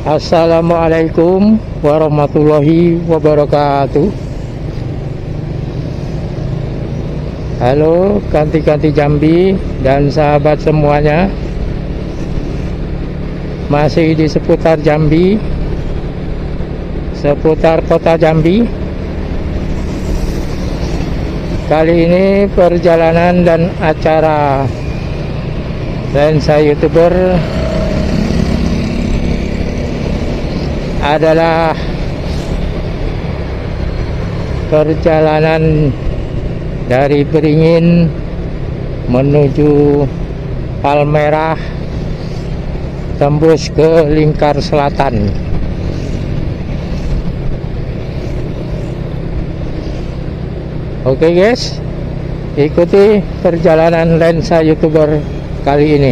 Assalamualaikum warahmatullahi wabarakatuh. Halo ganti-ganti Jambi dan sahabat semuanya, masih di seputar Jambi, seputar kota Jambi. Kali ini perjalanan dan acara lensa YouTuber adalah perjalanan dari Beringin menuju Palmerah, tembus ke Lingkar Selatan. Oke guys, ikuti perjalanan lensa YouTuber kali ini.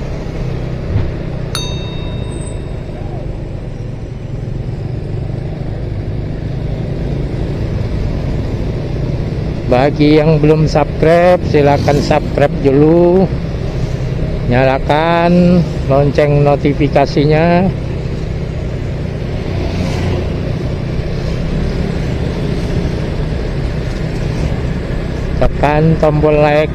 Bagi yang belum subscribe, silahkan subscribe dulu, nyalakan lonceng notifikasinya, tekan tombol like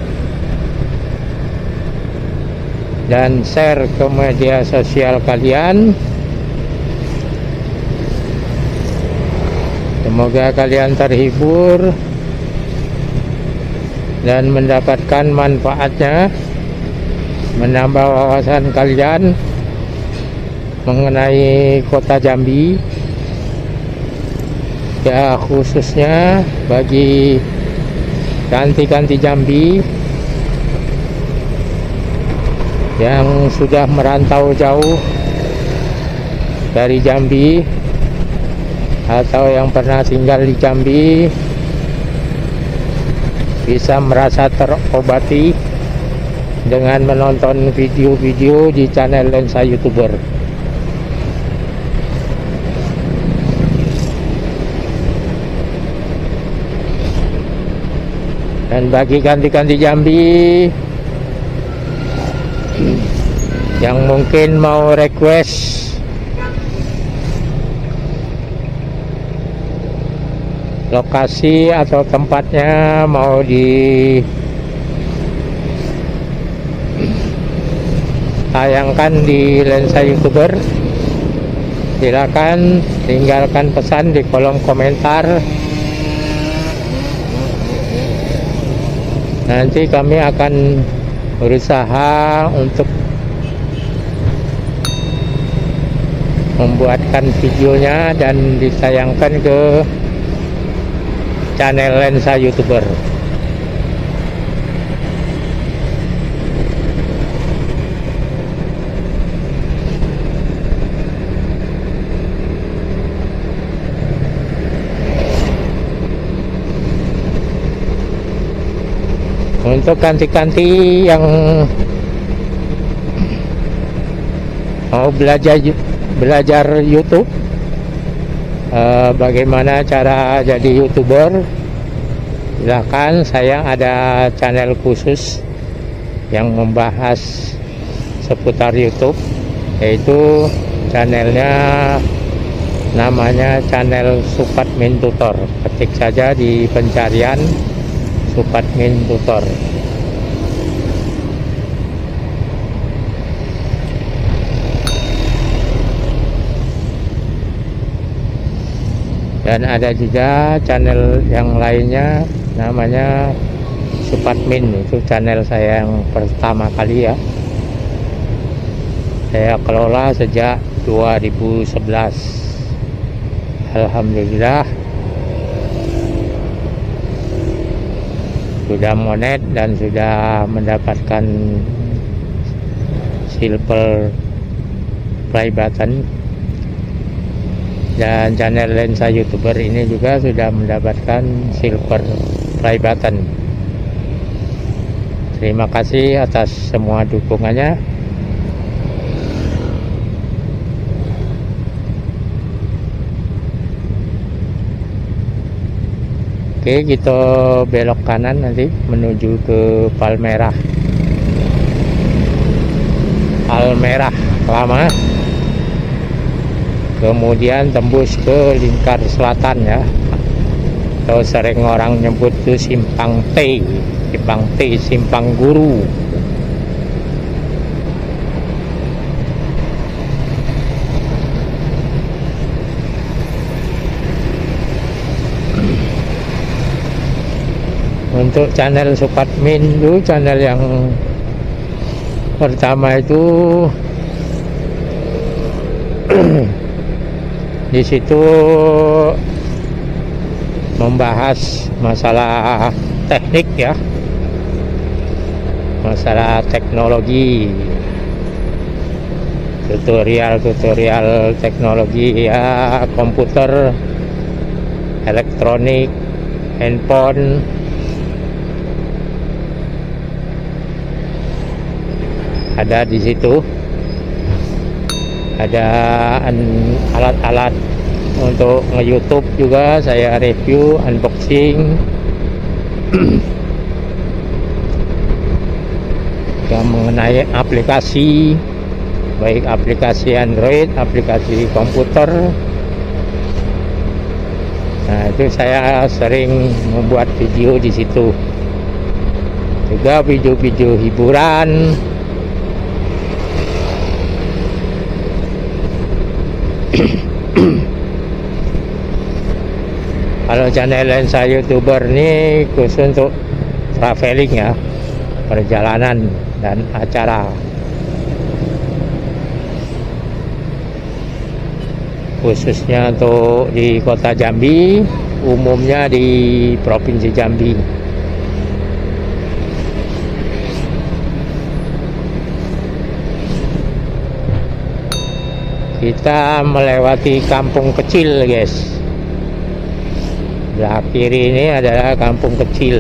dan share ke media sosial kalian. Semoga kalian terhibur dan mendapatkan manfaatnya, menambah wawasan kalian mengenai kota Jambi, ya khususnya bagi ganti-ganti Jambi yang sudah merantau jauh dari Jambi atau yang pernah tinggal di Jambi, bisa merasa terobati dengan menonton video-video di channel lensa YouTuber. Dan bagi ganti-ganti Jambi yang mungkin mau request lokasi atau tempatnya mau ditayangkan di lensa YouTuber, silakan tinggalkan pesan di kolom komentar. Nanti kami akan berusaha untuk membuatkan videonya dan ditayangkan ke channel lensa YouTuber. Untuk ganti-ganti yang mau belajar YouTube, bagaimana cara jadi YouTuber, silahkan. Saya ada channel khusus yang membahas seputar YouTube, yaitu channelnya namanya channel Supatmin Tutor. Ketik saja di pencarian Supatmin Tutor. Dan ada juga channel yang lainnya namanya Supatmin, itu channel saya yang pertama kali ya. Saya kelola sejak 2011. Alhamdulillah sudah monet dan sudah mendapatkan silver play button. Dan channel lensa YouTuber ini juga sudah mendapatkan silver play button. Terima kasih atas semua dukungannya. Oke, kita belok kanan nanti menuju ke Palmerah Lama. kemudian tembus ke lingkar selatan ya, atau sering orang nyebut itu simpang T, simpang guru. Untuk channel Supatmin itu, channel yang pertama itu di situ membahas masalah teknik ya, masalah teknologi, tutorial teknologi ya, komputer, elektronik, handphone. Ada di situ, ada alat-alat untuk nge-YouTube juga saya review, unboxing yang mengenai aplikasi, baik aplikasi Android, aplikasi komputer. Nah, itu saya sering membuat video di situ. Juga video-video hiburan. Kalau channel saya YouTuber ini khusus untuk traveling ya, perjalanan dan acara, khususnya untuk di kota Jambi, umumnya di provinsi Jambi. Kita melewati kampung kecil guys. Sebelah kiri ini adalah kampung kecil.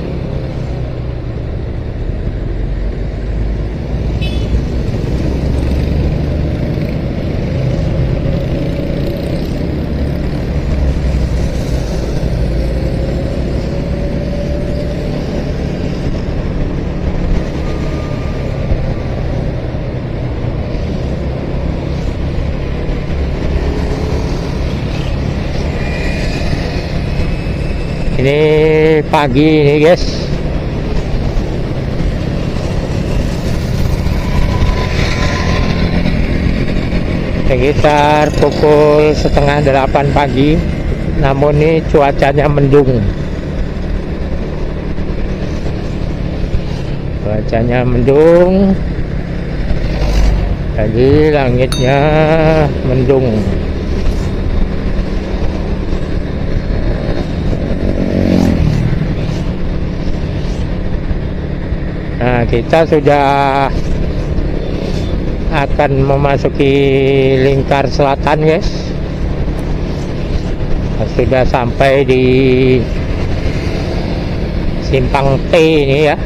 Ini pagi ini guys. Sekitar pukul 7:30 pagi. Namun ini cuacanya mendung. Cuacanya mendung. Jadi langitnya mendung. Nah, kita sudah akan memasuki lingkar selatan guys. Sudah sampai di simpang T ini ya,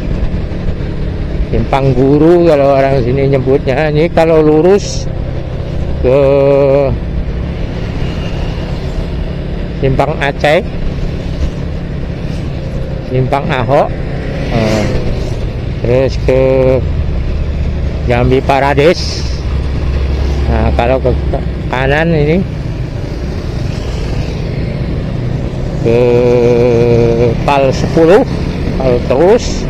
simpang guru kalau orang sini nyebutnya. Ini kalau lurus ke simpang Aceh, simpang Ahok, terus ke Jambi Parades. Nah, kalau ke kanan ini ke Pal 10, kalau terus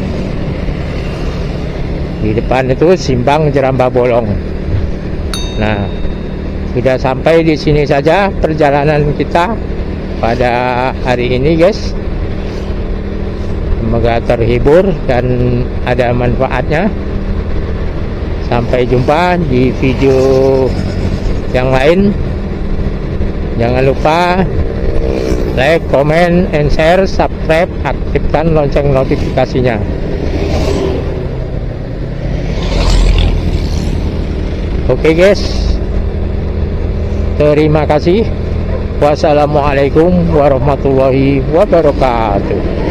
di depan itu simpang Jerambah Bolong. Nah, sudah sampai di sini saja perjalanan kita pada hari ini guys. Semoga terhibur dan ada manfaatnya. Sampai jumpa di video yang lain. Jangan lupa like, comment, and share, subscribe, aktifkan lonceng notifikasinya. Oke guys, terima kasih. Wassalamualaikum warahmatullahi wabarakatuh.